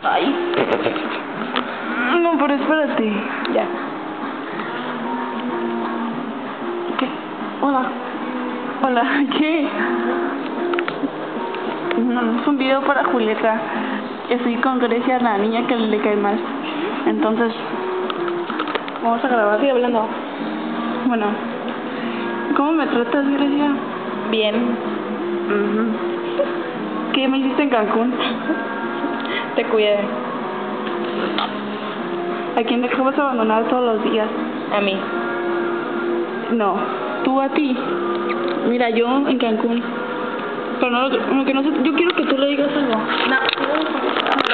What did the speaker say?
Ay. No, pero espérate. Ya. ¿Qué? Hola. Hola, ¿qué? No, es un video para Julieta. Que fui con Grecia, la niña que le cae mal. Entonces, vamos a grabar. Estoy hablando. Bueno, ¿cómo me tratas, Grecia? Bien. ¿Qué me hiciste en Cancún? Te cuidé. ¿A quién dejabas abandonar todos los días? A mí. No, tú a ti. Mira, yo en Cancún. Pero no, lo que no sé, yo quiero que tú le digas algo. No.